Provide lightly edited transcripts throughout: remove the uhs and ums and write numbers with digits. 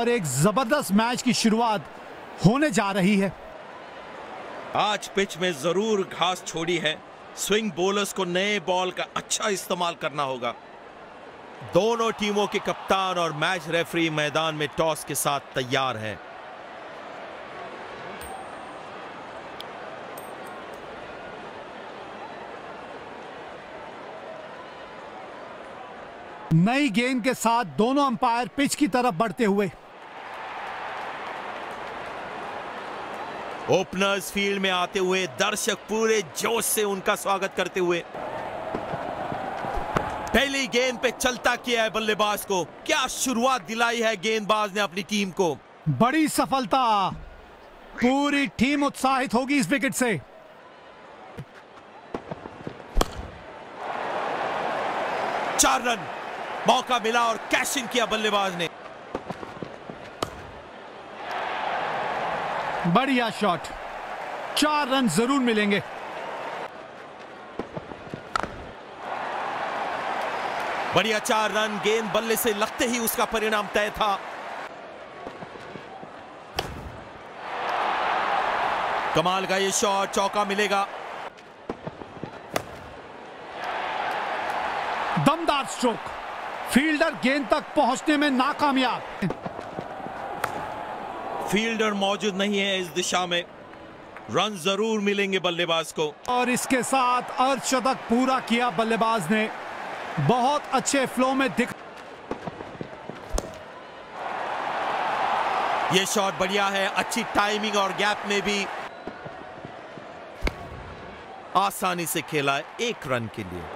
और एक जबरदस्त मैच की शुरुआत होने जा रही है। आज पिच में जरूर घास छोड़ी है। स्विंग बॉलर्स को नए बॉल का अच्छा इस्तेमाल करना होगा। दोनों टीमों के कप्तान और मैच रेफरी मैदान में टॉस के साथ तैयार हैं। नई गेंद के साथ दोनों अंपायर पिच की तरफ बढ़ते हुए। ओपनर्स फील्ड में आते हुए, दर्शक पूरे जोश से उनका स्वागत करते हुए। पहली गेंद पे चलता किया है बल्लेबाज को। क्या शुरुआत दिलाई है गेंदबाज ने अपनी टीम को। बड़ी सफलता, पूरी टीम उत्साहित होगी इस विकेट से। चार रन मौका मिला और कैश इन किया बल्लेबाज ने। बढ़िया शॉट, 4 रन जरूर मिलेंगे। बढ़िया 4 रन। गेंद बल्ले से लगते ही उसका परिणाम तय था। कमाल का ये शॉट, चौका मिलेगा। दमदार स्ट्रोक, फील्डर गेंद तक पहुंचने में नाकामयाब। फील्डर मौजूद नहीं है इस दिशा में। रन जरूर मिलेंगे बल्लेबाज को। और इसके साथ अर्धशतक पूरा किया बल्लेबाज ने। बहुत अच्छे फ्लो में दिख। ये शॉट बढ़िया है, अच्छी टाइमिंग और गैप में भी आसानी से खेला 1 रन के लिए।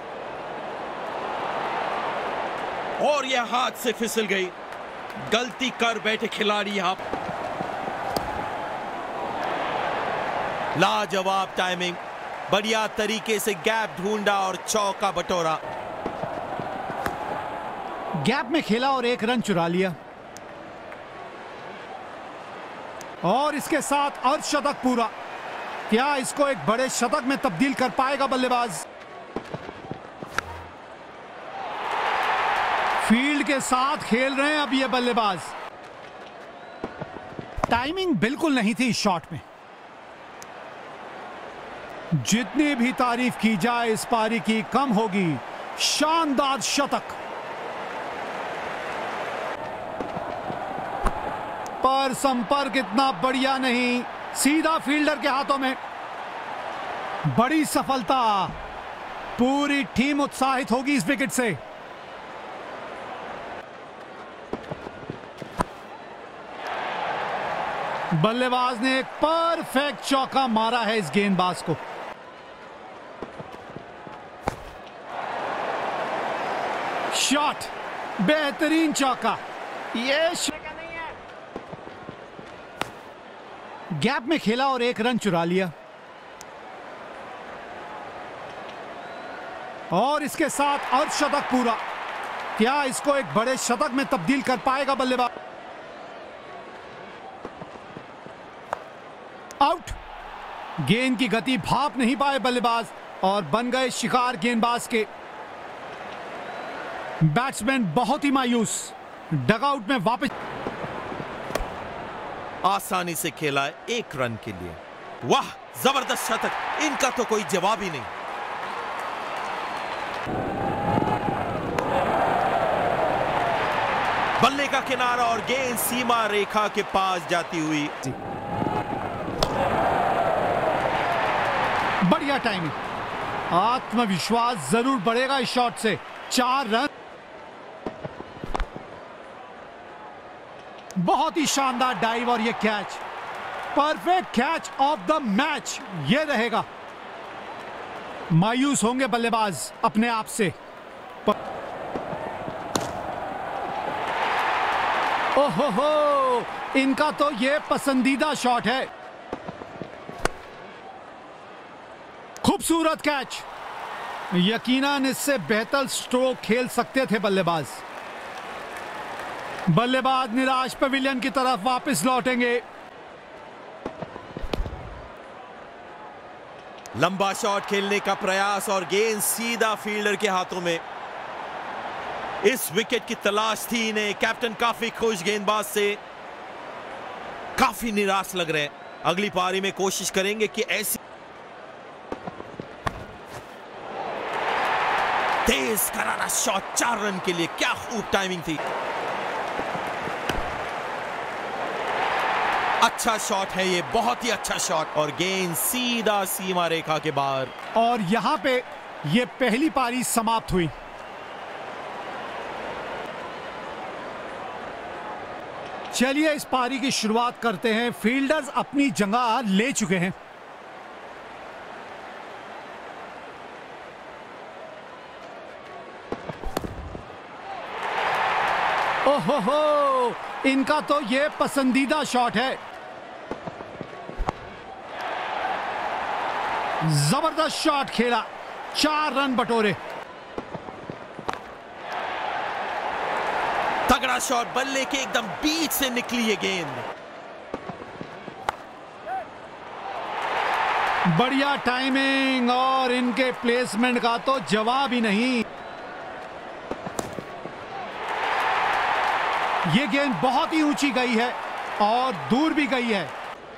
और यह हाथ से फिसल गई। गलती कर बैठे खिलाड़ी यहां। लाजवाब टाइमिंग, बढ़िया तरीके से गैप ढूंढा और चौका बटोरा। गैप में खेला और 1 रन चुरा लिया। और इसके साथ अर्धशतक पूरा। क्या इसको एक बड़े शतक में तब्दील कर पाएगा बल्लेबाज। फील्ड के साथ खेल रहे हैं अब ये बल्लेबाज। टाइमिंग बिल्कुल नहीं थी इस शॉट में। जितनी भी तारीफ की जाए इस पारी की कम होगी। शानदार शतक, पर संपर्क इतना बढ़िया नहीं, सीधा फील्डर के हाथों में। बड़ी सफलता, पूरी टीम उत्साहित होगी इस विकेट से। बल्लेबाज ने एक परफेक्ट चौका मारा है इस गेंदबाज को। शॉट, बेहतरीन चौका। ये गैप में खेला और 1 रन चुरा लिया। और इसके साथ अर्धशतक पूरा। क्या इसको एक बड़े शतक में तब्दील कर पाएगा बल्लेबाज। आउट। गेंद की गति भाप नहीं पाए बल्लेबाज और बन गए शिकार गेंदबाज के। बैट्समैन बहुत ही मायूस, डगआउट में वापस। आसानी से खेला 1 रन के लिए। वाह, जबरदस्त शतक, इनका तो कोई जवाब ही नहीं। बल्ले का किनारा और गेंद सीमा रेखा के पास जाती हुई। बढ़िया टाइमिंग, आत्मविश्वास जरूर बढ़ेगा इस शॉट से। 4 रन, बहुत ही शानदार डाइव और ये catch, perfect catch of the match ये रहेगा। मायूस होंगे बल्लेबाज अपने आप से। ओहो, इनका तो ये पसंदीदा शॉट है। खूबसूरत कैच, यकीनन इससे बेहतर स्ट्रोक खेल सकते थे बल्लेबाज। बल्लेबाज निराश पवेलियन की तरफ वापस लौटेंगे। लंबा शॉट खेलने का प्रयास और गेंद सीधा फील्डर के हाथों में। इस विकेट की तलाश थी इन्हें। कैप्टन काफी खुश गेंदबाज से। काफी निराश लग रहे हैं। अगली पारी में कोशिश करेंगे कि ऐसी तेज करारा शॉट 4 रन के लिए। क्या खूब टाइमिंग थी। अच्छा शॉट है ये, बहुत ही अच्छा शॉट, और गेंद सीधा सीमा रेखा के बाहर। और यहां पे ये पहली पारी समाप्त हुई। चलिए इस पारी की शुरुआत करते हैं। फील्डर्स अपनी जगह ले चुके हैं। ओहो हो, इनका तो ये पसंदीदा शॉट है। जबरदस्त शॉट खेला, 4 रन बटोरे। तगड़ा शॉट, बल्ले के एकदम बीच से निकली ये गेंद। बढ़िया टाइमिंग, और इनके प्लेसमेंट का तो जवाब ही नहीं। ये गेंद बहुत ही ऊंची गई है और दूर भी गई है।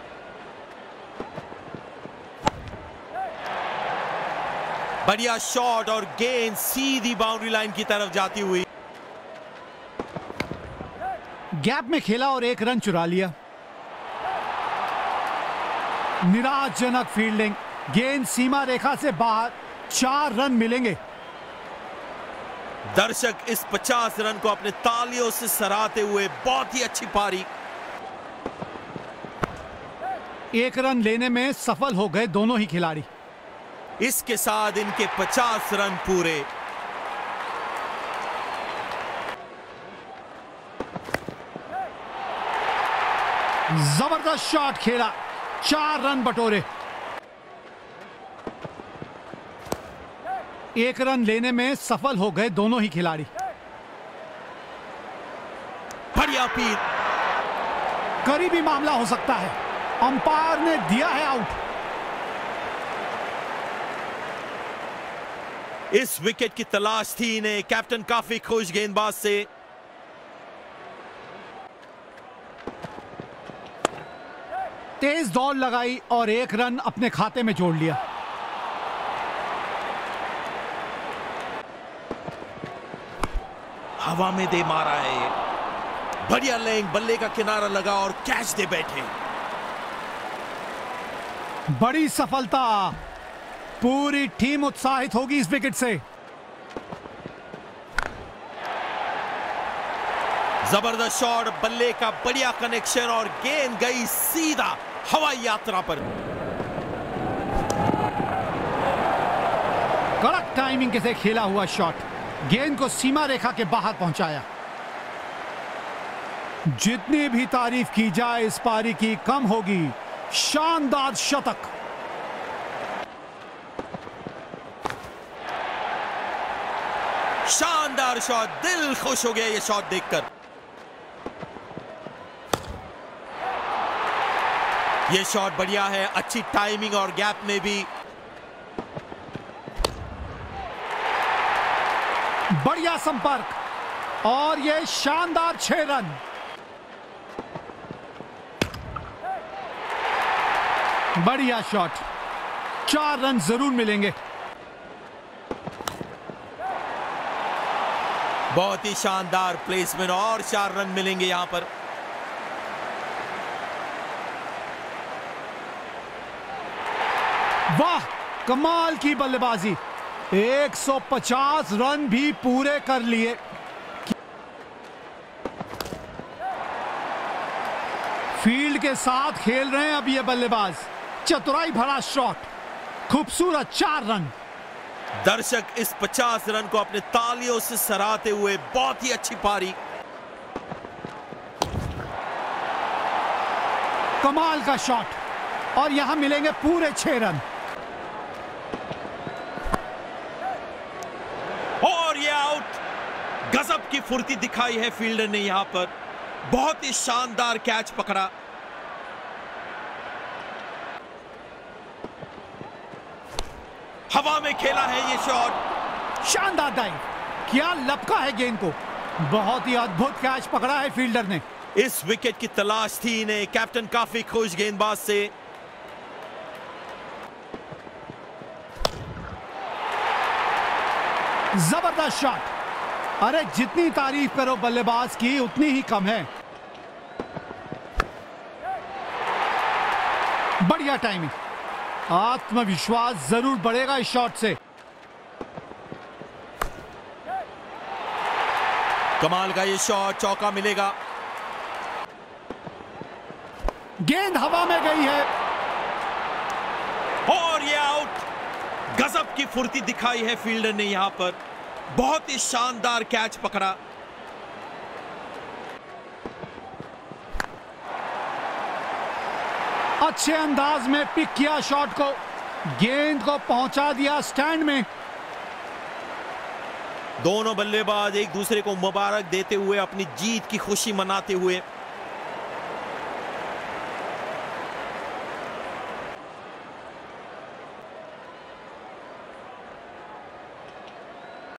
बढ़िया शॉट, और गेंद सीधी बाउंड्री लाइन की तरफ जाती हुई। गैप में खेला और 1 रन चुरा लिया। निराशजनक फील्डिंग, गेंद सीमा रेखा से बाहर। 4 रन मिलेंगे। दर्शक इस 50 रन को अपने तालियों से सराहते हुए। बहुत ही अच्छी पारी। 1 रन लेने में सफल हो गए दोनों ही खिलाड़ी। इसके साथ इनके 50 रन पूरे। जबरदस्त शॉट खेला, 4 रन बटोरे। 1 रन लेने में सफल हो गए दोनों ही खिलाड़ी। बढ़िया अपील। करीबी मामला हो सकता है, अंपायर ने दिया है आउट। इस विकेट की तलाश थी इन्हें। कैप्टन काफी खुश गेंदबाज से। तेज दौड़ लगाई और 1 रन अपने खाते में जोड़ लिया। हवा में दे मारा है। बढ़िया लेंग, बल्ले का किनारा लगा और कैच दे बैठे। बड़ी सफलता, पूरी टीम उत्साहित होगी इस विकेट से। जबरदस्त शॉट, बल्ले का बढ़िया कनेक्शन, और गेंद गई सीधा हवाई यात्रा पर। कड़क टाइमिंग के साथ खेला हुआ शॉट, गेंद को सीमा रेखा के बाहर पहुंचाया। जितनी भी तारीफ की जाए इस पारी की कम होगी। शानदार शतक। शानदार शॉट, दिल खुश हो गया ये शॉट देखकर। ये शॉट बढ़िया है, अच्छी टाइमिंग और गैप में भी। बढ़िया संपर्क, और ये शानदार 6 रन। बढ़िया शॉट, 4 रन जरूर मिलेंगे। बहुत ही शानदार प्लेसमेंट, और 4 रन मिलेंगे यहां पर। वाह, कमाल की बल्लेबाजी। 150 रन भी पूरे कर लिए। फील्ड के साथ खेल रहे हैं अब ये बल्लेबाज। चतुराई भरा शॉट, खूबसूरत 4 रन। दर्शक इस 50 रन को अपने तालियों से सराहते हुए। बहुत ही अच्छी पारी। कमाल का शॉट, और यहां मिलेंगे पूरे 6 रन। और ये आउट। गजब की फुर्ती दिखाई है फील्डर ने यहां पर। बहुत ही शानदार कैच पकड़ा। हवा में खेला है ये शॉट। शानदार डाइव, क्या लपका है गेंद को। बहुत ही अद्भुत कैच पकड़ा है फील्डर ने। इस विकेट की तलाश थी इन्हें। कैप्टन काफी खुश गेंदबाज से। जबरदस्त शॉट। अरे जितनी तारीफ करो बल्लेबाज की उतनी ही कम है। बढ़िया टाइमिंग। आत्मविश्वास जरूर बढ़ेगा इस शॉट से। कमाल का ये शॉट, चौका मिलेगा। गेंद हवा में गई है और ये आउट। गजब की फुर्ती दिखाई है फील्डर ने यहां पर। बहुत ही शानदार कैच पकड़ा। अच्छे अंदाज में पिक किया शॉट को, गेंद को पहुंचा दिया स्टैंड में। दोनों बल्लेबाज एक दूसरे को मुबारक देते हुए अपनी जीत की खुशी मनाते हुए